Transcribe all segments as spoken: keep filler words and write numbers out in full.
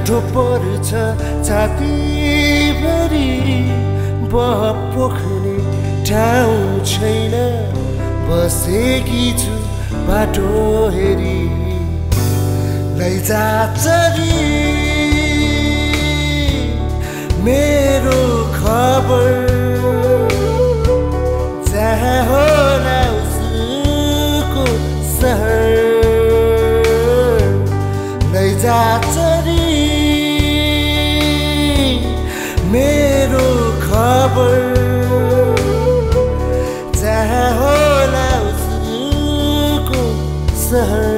गाँठो पर्छ छातीभरि बह पोख्ने ठाउँ छैन बसेकी छु बाटो हेरी लैजा चरी मेरो खबर जहाँ होला उसको सहर लैजा चरी मेरो खबर जहाँ होला उसको सहर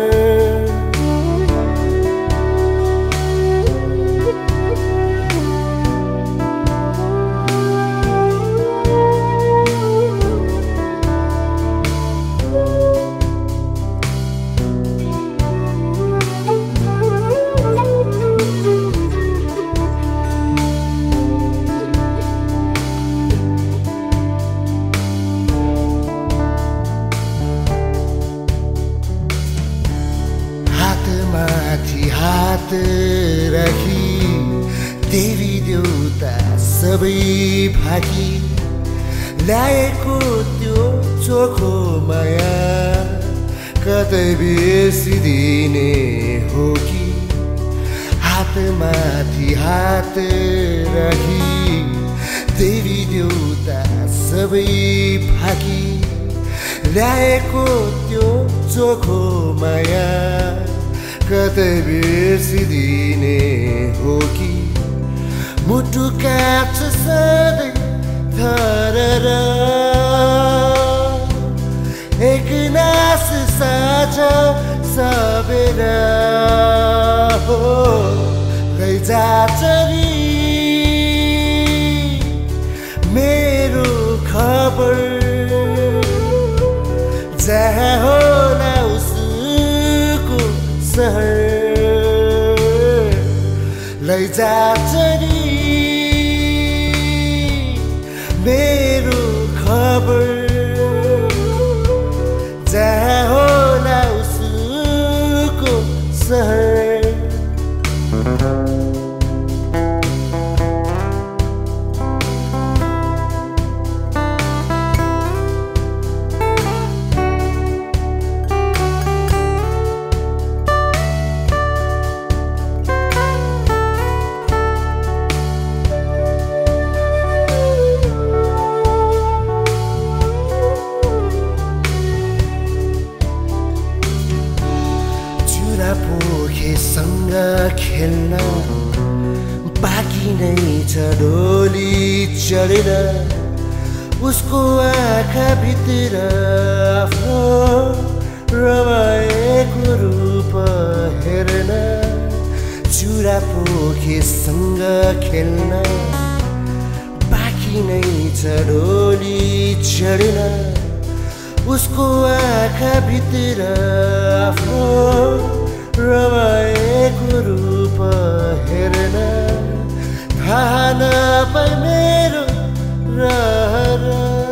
माथि हात राखी देवी देउता सबै भाकी ल्याएको त्यो चोखो माया कतै बिर्सिदिने हो कि हात माथि हात राखी देवी देउता सबै भाकी ल्याएको त्यो चोखो माया कतै बिर्सिदिने हो कि मुटु काट्छ सधैँ थरर एक नास साझ सबेर हो लैजा चरी मेरो खबर जहाँ होला उसको सहर लैजा चरी मेरो खबर जहाँ होला उसको सहर पोखेसँग खेल्न बाँकी नै छ डोली चढेर उसको आँखाभित्र आफ्नो रमाएको रूप हेर्न चुरा पोखेसँग खेल्न बाँकी नै छ डोली चढेर उसको आँखाभित्र आफ्नो रमाएको रूप हेर्न थाहा नपाई मेरो रहर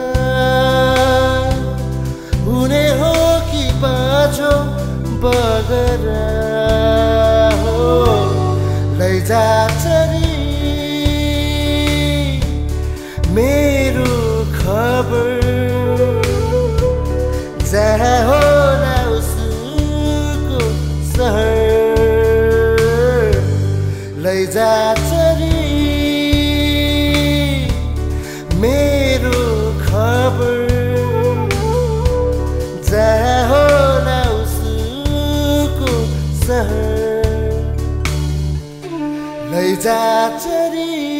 हुने हो कि पाछो बगर हो लैजा चरी मेरो खबर जहाँ होला उसको सहर लैजा चरी मेरो खबर जहाँ होला उसको सहर लैजा चरी